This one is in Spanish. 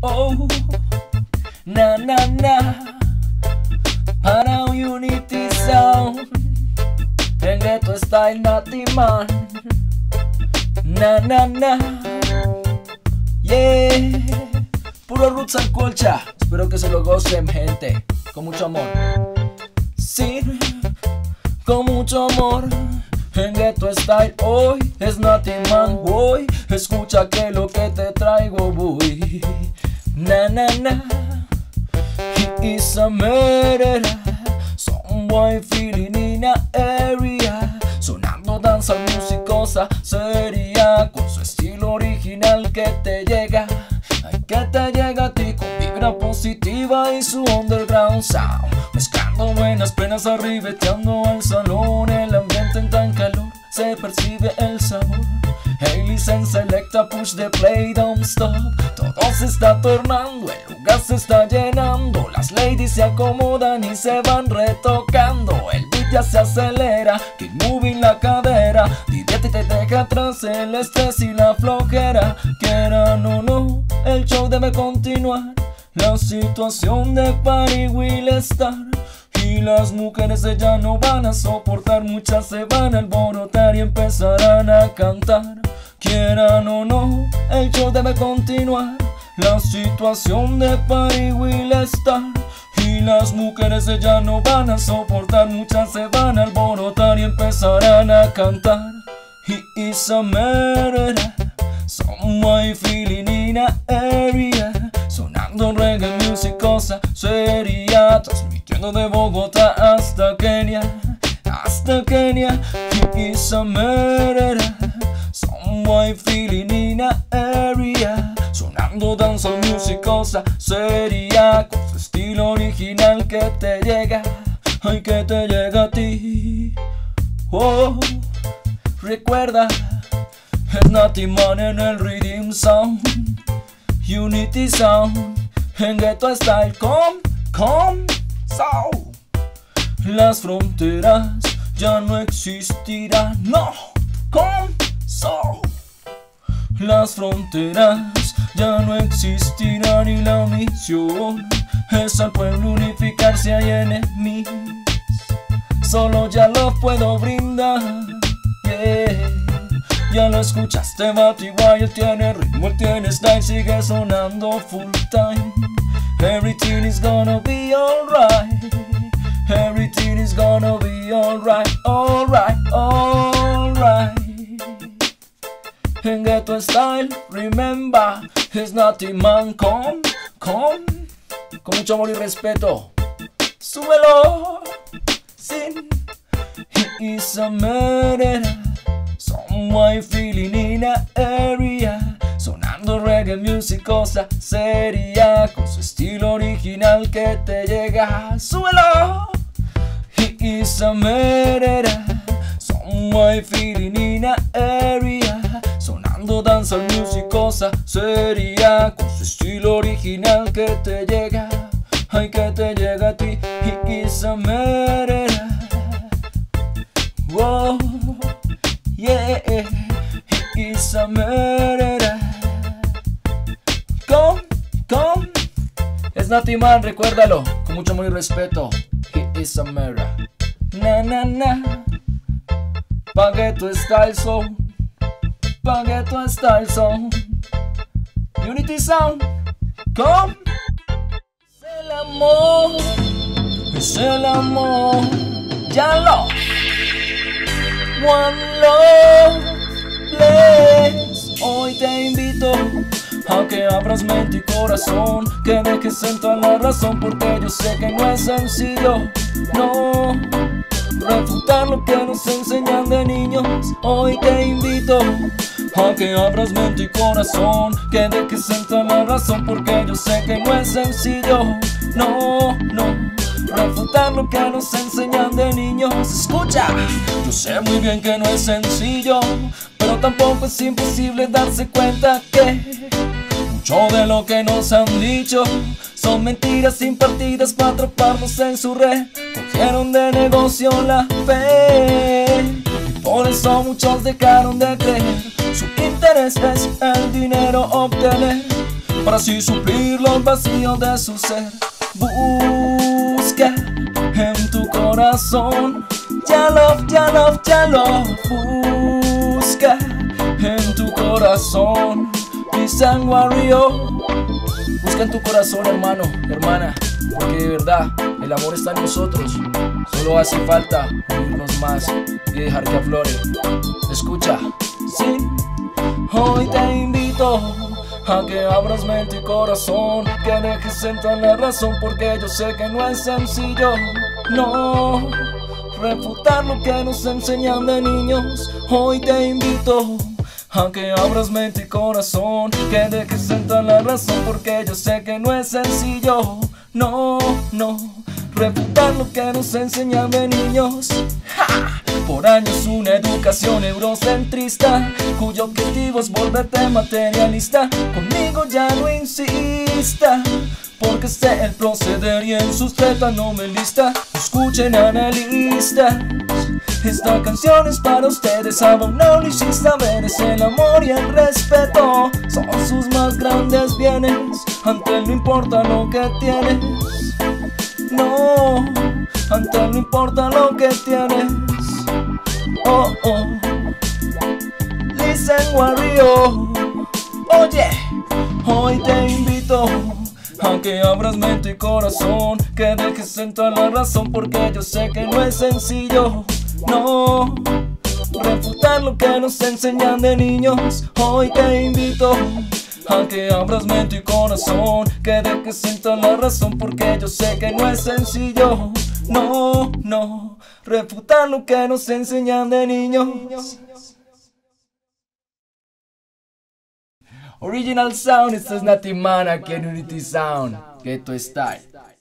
Oh, na na na, para Unity Sound, en Ghetto Style Natty Man, na na na, yeah, puro roots and colcha. Espero que se lo gocen, gente, con mucho amor. Sí, con mucho amor. En Ghetto Style hoy es Natty Man, boy. Escucha que lo que te traigo, boy. Na na na, he is a murderer. Some boy feeling in a area. Sonando danza musicosa seria, con su estilo original que te llega. Ay, que te llega a ti con vibra positiva y su underground sound. Mezclando buenas penas, arribeteando al salón. El ambiente en tan calor, se percibe el sabor. Hey, listen, selecta, push the play, don't stop. Todo se está tornando, el lugar se está llenando. Las ladies se acomodan y se van retocando. El beat ya se acelera, keep moving la cadera. Divierte y te deja atrás el estrés y la flojera. Quieran o no, el show debe continuar. La situación de party will estar. Y las mujeres ya no van a soportar. Muchas se van a alborotar y empezarán a cantar. Quieran o no, el show debe continuar. La situación de party will estar. Y las mujeres ya no van a soportar. Muchas se van a alborotar y empezarán a cantar. He is a murderer, some feeling in a area. Sonando reggae musicosa seria, transmitiendo de Bogotá hasta Kenia. Hasta Kenia, he is a murderer, some feeling in a area. Sonando danza musicosa seria, con su estilo original que te llega. Ay, que te llega a ti. Oh, recuerda, es Natty Man en el Rhythm Sound, Unity Sound, en Ghetto Style con Sound. Las fronteras ya no existirán, no, con Sound. Las fronteras ya no existirán y la misión es al pueblo unificarse. Hay enemigos, solo ya lo puedo brindar. Yeah. Ya lo escuchaste, Batty Boy, él tiene ritmo, él tiene style, sigue sonando full time. Everything is gonna be alright. Everything is gonna be alright, alright, alright. En Ghetto Style, remember, it's Natty Man con mucho amor y respeto. Súbelo, sin, he is a murderer. Some feeling in a area. Sonando reggae musicosa seria, con su estilo original que te llega. ¡Súbelo! He is a murderer. Some feeling in a area. Sonando danza musicosa seria, con su estilo original que te llega. Ay, que te llega a ti. He is a murderer. Whoa. Yeah, he is a murderer. Es Natty Man, recuérdalo, con mucho amor y respeto. He is a murderer. Na na na, pa' Ghetto Style Sound, pa' Ghetto Style Sound, Unity Sound, es el amor, ya lo. One Love Bless. Hoy te invito a que abras mente y corazón, que dejes entrar la razón, porque yo sé que no es sencillo, no, refutar lo que nos enseñan de niños. Hoy te invito a que abras mente y corazón, que dejes entrar la razón, porque yo sé que no es sencillo, no, refutar lo que nos enseñan de niños. Escucha, yo sé muy bien que no es sencillo, pero tampoco es imposible darse cuenta que mucho de lo que nos han dicho son mentiras impartidas para atraparnos en su red. Cogieron de negocio la fe y por eso muchos dejaron de creer. Su interés es el dinero obtener. para así suplir los vacíos de su ser. Busca en tu corazón ya love, ya love, ya love. Busca en tu corazón Listen Warrior. Busca en tu corazón, hermano, hermana, porque de verdad el amor está en nosotros. Solo hace falta unirnos más y dejar que aflore. Escucha, sí, hoy te invito a que abras mente y corazón, que dejes entrar la razón, porque yo sé que no es sencillo, no, refutar lo que nos enseñan de niños. Hoy te invito a que abras mente y corazón, que dejes entrar la razón, porque yo sé que no es sencillo, no, no, refutar lo que nos enseñan de niños. ¡Ja! Por años una educación eurocentrista, cuyo objetivo es volverte materialista. Conmigo ya no insista, porque sé el proceder y en sus letras no me lista. Escuchen, analistas, esta canción es para ustedes. Aún no lo hiciste ver, es el amor y el respeto, son sus más grandes bienes. Ante él no importa lo que tienes, no, ante él no importa lo que tienes. Oh, oh, Listen Warrior. Oye, hoy te invito a que abras mente y corazón, que dejes entrar la razón, porque yo sé que no es sencillo, no, refutar lo que nos enseñan de niños. Hoy te invito a que abras mente y corazón, que dejes entrar la razón, porque yo sé que no es sencillo, no, no, refutar lo que nos enseñan de niños. Original Sound, esto es Natimana aquí en Unity Sound, Ghetto Style.